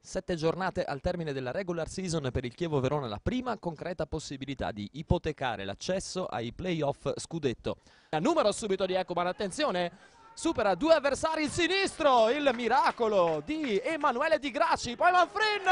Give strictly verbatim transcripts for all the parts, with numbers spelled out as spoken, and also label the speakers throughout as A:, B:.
A: Sette giornate al termine della regular season per il Chievo Verona, la prima concreta possibilità di ipotecare l'accesso ai playoff scudetto. A numero subito di Ekuban, attenzione, supera due avversari il sinistro, il miracolo di Emanuele Di Graci, poi Manfrin,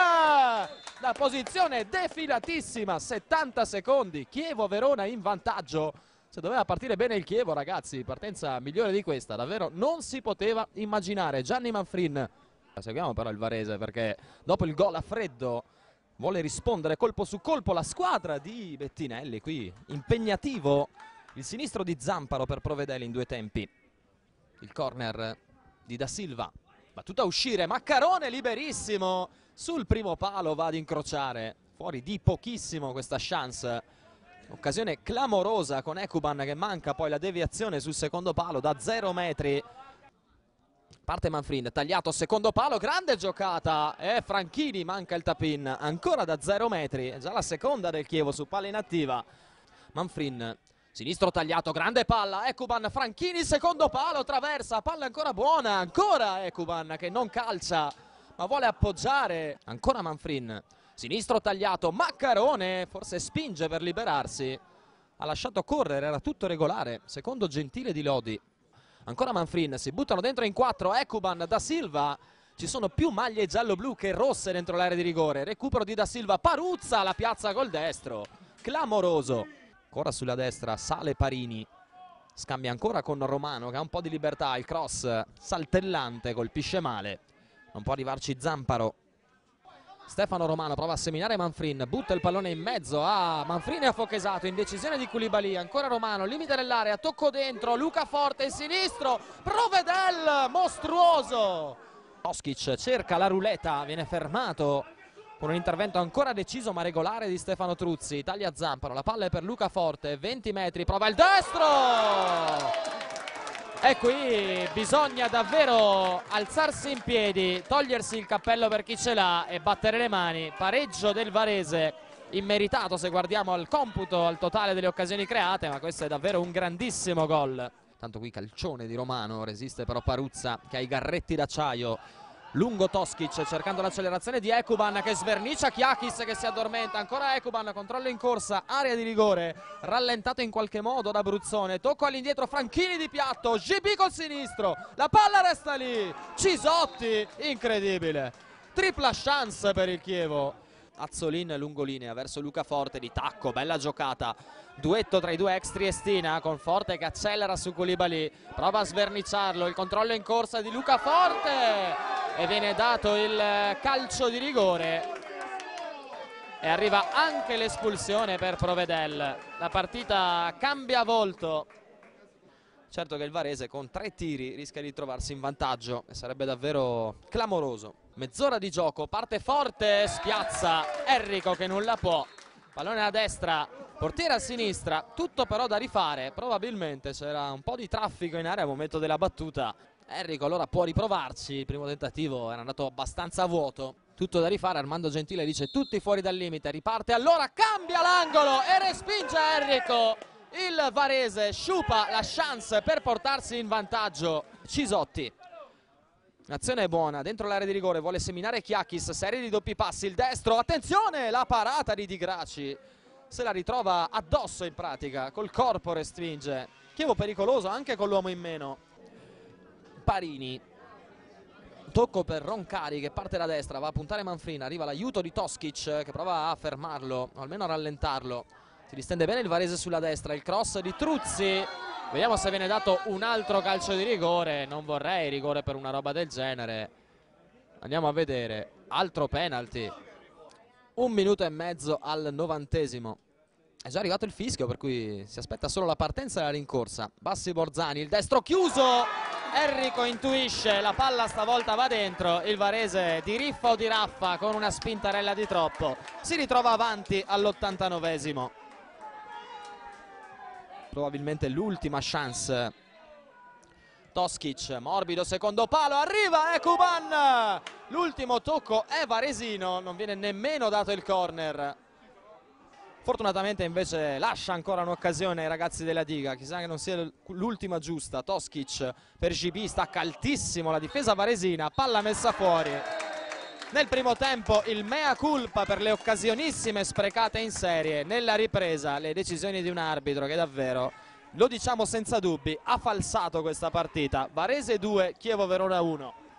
A: la posizione defilatissima, settanta secondi, Chievo Verona in vantaggio. Se doveva partire bene il Chievo, ragazzi, partenza migliore di questa, davvero non si poteva immaginare. Gianni Manfrin. Seguiamo però il Varese perché dopo il gol a freddo vuole rispondere colpo su colpo la squadra di Bettinelli. Qui impegnativo il sinistro di Zamparo per Provedeli in due tempi. Il corner di Da Silva, battuta a uscire, Maccarone liberissimo sul primo palo, va ad incrociare, fuori di pochissimo questa chance. Occasione clamorosa con Ekuban che manca poi la deviazione sul secondo palo da zero metri. Parte Manfrin, tagliato secondo palo, grande giocata, e Franchini manca il tap-in, ancora da zero metri, è già la seconda del Chievo su palla inattiva. Manfrin, sinistro tagliato, grande palla, Ekuban, Franchini, secondo palo, traversa, palla ancora buona, ancora Ekuban che non calcia, ma vuole appoggiare, ancora Manfrin, sinistro tagliato, Maccarone, forse spinge per liberarsi, ha lasciato correre, era tutto regolare, secondo Gentile di Lodi. Ancora Manfrin, si buttano dentro in quattro, Ekuban, Da Silva, ci sono più maglie giallo-blu che rosse dentro l'area di rigore, recupero di Da Silva, Paruzza, la piazza col destro, clamoroso. Ancora sulla destra, sale Parini, scambia ancora con Romano che ha un po' di libertà, il cross saltellante, colpisce male, non può arrivarci Zamparo. Stefano Romano prova a seminare Manfrin, butta il pallone in mezzo a Manfrin e a Fochesato, indecisione di Koulibaly, ancora Romano, limite dell'area, tocco dentro, Luca Forte, il sinistro, Provedel, mostruoso! Toskic cerca la ruleta, viene fermato con un intervento ancora deciso ma regolare di Stefano Truzzi, taglia Zamparo, la palla è per Luca Forte, venti metri, prova il destro! E qui bisogna davvero alzarsi in piedi, togliersi il cappello per chi ce l'ha e battere le mani. Pareggio del Varese, immeritato se guardiamo al computo, al totale delle occasioni create, ma questo è davvero un grandissimo gol. Tanto qui calcione di Romano, resiste però Paruzza che ha i garretti d'acciaio. Lungo Toskic cercando l'accelerazione di Ekuban che svernicia Chiakis che si addormenta, ancora Ekuban, controllo in corsa, area di rigore, rallentato in qualche modo da Bruzzone, tocco all'indietro, Franchini di piatto, G B col sinistro, la palla resta lì, Cisotti, incredibile, tripla chance per il Chievo. Azzolin lungolinea verso Luca Forte di tacco, bella giocata, duetto tra i due ex Triestina con Forte che accelera su Koulibaly, prova a sverniciarlo, il controllo in corsa di Luca Forte e viene dato il calcio di rigore e arriva anche l'espulsione per Provedel. La partita cambia volto, certo che il Varese con tre tiri rischia di trovarsi in vantaggio e sarebbe davvero clamoroso. Mezz'ora di gioco, parte Forte, spiazza Enrico che non la può, pallone a destra, portiere a sinistra, tutto però da rifare, probabilmente c'era un po' di traffico in area al momento della battuta. Enrico allora può riprovarci, il primo tentativo era andato abbastanza a vuoto, tutto da rifare, Armando Gentile dice tutti fuori dal limite, riparte allora, cambia l'angolo e respinge Enrico, il Varese sciupa la chance per portarsi in vantaggio. Cisotti, l'azione è buona, dentro l'area di rigore vuole seminare Chiakis, serie di doppi passi, il destro, attenzione la parata di Di Graci, se la ritrova addosso in pratica, col corpo respinge, Chievo pericoloso anche con l'uomo in meno. Parini, tocco per Roncari che parte da destra, va a puntare Manfrin, arriva l'aiuto di Toskic che prova a fermarlo, o almeno a rallentarlo, si distende bene il Varese sulla destra, il cross di Truzzi, vediamo se viene dato un altro calcio di rigore, non vorrei rigore per una roba del genere, andiamo a vedere, altro penalty, un minuto e mezzo al novantesimo. È già arrivato il fischio per cui si aspetta solo la partenza e la rincorsa. Bassi Borzani, il destro chiuso, Enrico intuisce, la palla stavolta va dentro, il Varese di riffa o di raffa con una spintarella di troppo, si ritrova avanti all'ottantanovesimo. Probabilmente l'ultima chance. Toskic, morbido secondo palo, arriva Ekuban, l'ultimo tocco è varesino, non viene nemmeno dato il corner. Fortunatamente invece lascia ancora un'occasione ai ragazzi della Diga, chissà che non sia l'ultima giusta. Toskic per G B, stacca altissimo la difesa varesina, palla messa fuori. Nel primo tempo il mea culpa per le occasionissime sprecate in serie. Nella ripresa le decisioni di un arbitro che davvero, lo diciamo senza dubbi, ha falsato questa partita. Varese due, Chievo Verona uno.